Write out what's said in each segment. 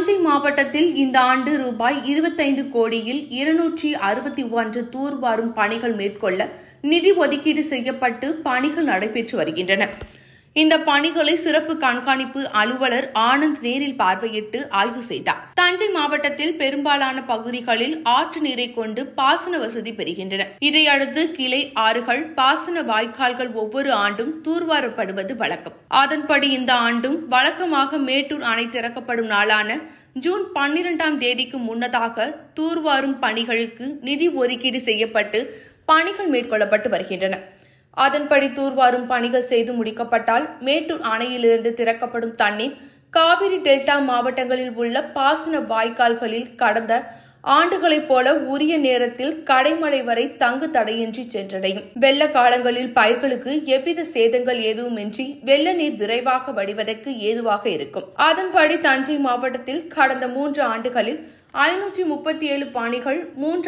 தஞ்சை மாவட்டத்தில் இந்த ஆண்டு ரூபாய் 25 கோடியில் 261 தூர்வாரும் பணிகள் மேற்கொள்ள நிதி ஒதுக்கீடு செய்யப்பட்டு பணிகள் நடைபெற்று வருகின்றன. இந்த பணிகளை சிறப்பு கண்காணிப்பு அலுவலர் ஆனந்த் நேரில் பார்வையிட்டு ஆய்வு செய்தார். தஞ்சை மாவட்டத்தில் பெரும்பாலான பகுதிகளில் ஆற்று நீரை கொண்டு பாசன வசதி பெறுகின்றன. இதையடுத்து கிளை ஆறுகள், பாசன வாய்க்கால்கள் ஒவ்வொரு ஆண்டும் தூர்வாரப்படுவது வழக்கம். அதன்படி இந்த ஆண்டும் வழக்கமாக மேட்டூர் அணை திறக்கப்படும் நாளான ஜூன் 12ஆம் தேதிக்கு முன்னதாக தூர்வாரும் பணிகளுக்கு நிதி ஒதுக்கீடு செய்யப்பட்டு பணிகள் மேற்கொள்ளப்பட்டு வருகின்றன. அதன்படி தூர்வாரும் பணிகள் செய்து முடிக்கப்பட்டால் மேட்டூர் அணையிலிருந்து திறக்கப்படும் தண்ணீர் காவிரி டெல்டா மாவட்டங்களில் உள்ள பாசன வாய்க்கால்களில் கடந்த ஆண்டுகளைப் போல உரிய நேரத்தில் கடைமடை வரை தங்கு தடையின்றி சென்றடையும். வெள்ள காலங்களில் பயிர்களுக்கு எவ்வித சேதங்கள் எதுவுமின்றி வெள்ள நீர் விரைவாக வடிவதற்கு ஏதுவாக இருக்கும். அதன்படி தஞ்சை மாவட்டத்தில் கடந்த 3 ஆண்டுகளில் 537 பணிகள்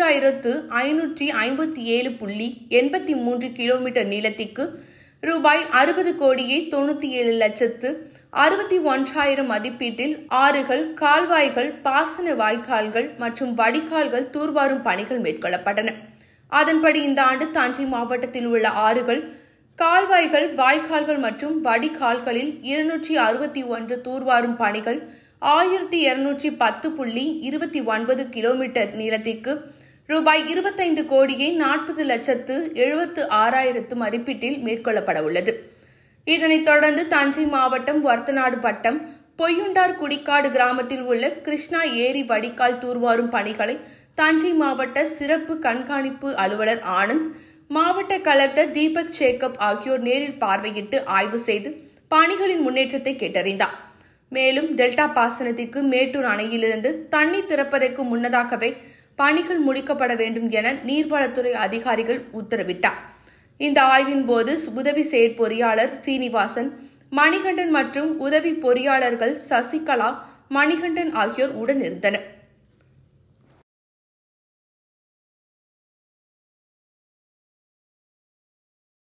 3557.83 கிலோமீட்டர் நீளத்திற்கு ரூபாய் 60 கோடியே 97 லட்சத்து 61,000 மதிப்பீட்டில் ஆறுகள், கால்வாய்கள், பாசன வாய்க்கால்கள் மற்றும் வடிகால்கள் தூர்வாரும் பணிகள் மேற்கொள்ளப்பட்டன. அதன்படி இந்த ஆண்டு தஞ்சை மாவட்டத்தில் உள்ள ஆறுகள், கால்வாய்கள், வாய்க்கால்கள் மற்றும் வடிகால்களில் 261 தூர்வாரும் பணிகள் 1210.29 கிலோமீட்டர் நீளத்திற்கு ரூபாய் 25 கோடியே 40 லட்சத்து 76,000 மதிப்பீட்டில் மேற்கொள்ளப்பட உள்ளது. இதனைத் தொடர்ந்து தஞ்சை மாவட்டம் வர்த்தநாடு வட்டம் பொய்யுண்டார் குடிக்காடு கிராமத்தில் உள்ள கிருஷ்ணா ஏரி வடிகால் தூர்வாரும் பணிகளை தஞ்சை மாவட்ட சிறப்பு கண்காணிப்பு அலுவலர் ஆனந்த், மாவட்ட கலெக்டர் தீபக் சேகப் ஆகியோர் நேரில் பார்வையிட்டு ஆய்வு செய்து பணிகளின் முன்னேற்றத்தை கேட்டறிந்தார். மேலும் டெல்டா பாசனத்திற்கு மேட்டூர் அணையிலிருந்து தண்ணீர் திறப்பதற்கு முன்னதாகவே பணிகள் முடிக்கப்பட வேண்டும் என நீர்வளத்துறை அதிகாரிகள் உத்தரவிட்டார். இந்த ஆய்வின் போது உதவி செயற்பொறியாளர் சீனிவாசன், மணிகண்டன் மற்றும் உதவி பொறியாளர்கள் சசிகலா, மணிகண்டன் ஆகியோர் உடனிருந்தனர்.